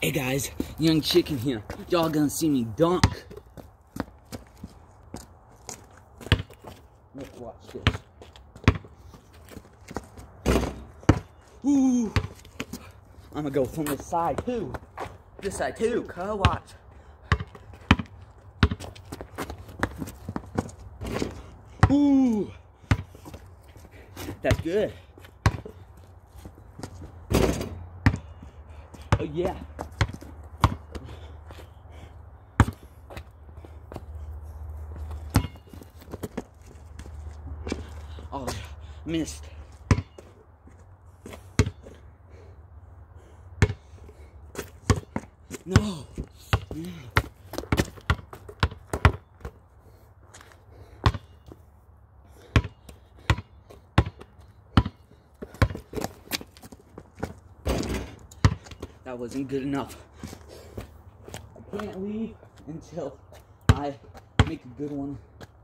Hey guys, Young Chicken here. Y'all gonna see me dunk. Look, watch this. Ooh. I'm gonna go from this side too. This side too, cuz watch. Ooh. That's good. Oh yeah. Oh, missed. No. Yeah. That wasn't good enough. I can't leave until I make a good one.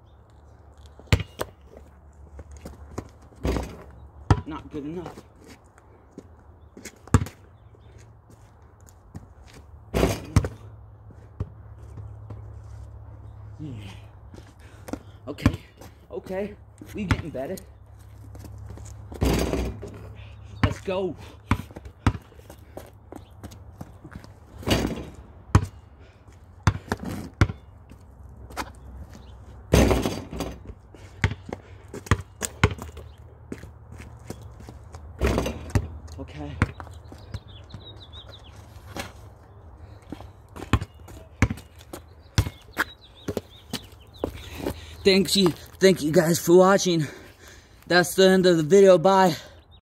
Not good enough. Yeah. Okay, we getting better. Let's go. Okay. Thank you guys for watching. That's the end of the video. Bye.